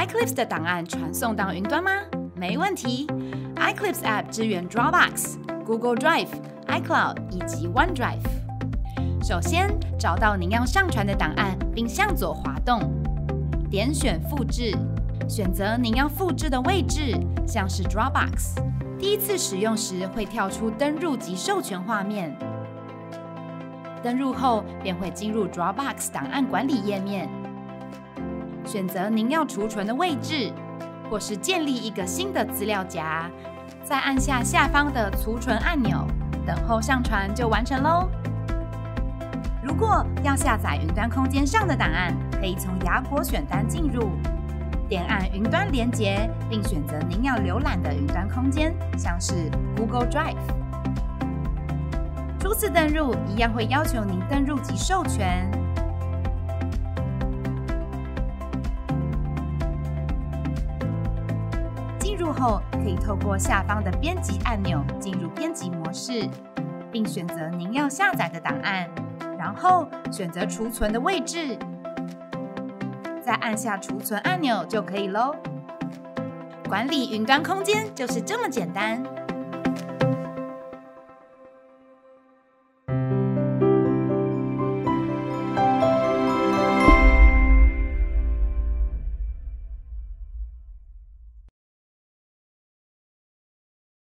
iKlips 的档案传送到云端吗？没问题 ，iKlips App 支援 Dropbox、Google Drive、iCloud 以及 OneDrive。首先，找到您要上传的档案，并向左滑动，点选复制，选择您要复制的位置，像是 Dropbox。第一次使用时会跳出登入及授权画面，登入后便会进入 Dropbox 档案管理页面。选择您要储存的位置，或是建立一个新的资料夹，再按下下方的储存按钮，等候上传就完成喽。如果要下载云端空间上的档案，可以从雅果选单进入，点按云端连结，并选择您要浏览的云端空间，像是 Google Drive。初次登入一样会要求您登入及授权。进入后，可以透过下方的编辑按钮进入编辑模式，并选择您要下载的档案，然后选择储存的位置，再按下储存按钮就可以咯。管理云端空间就是这么简单。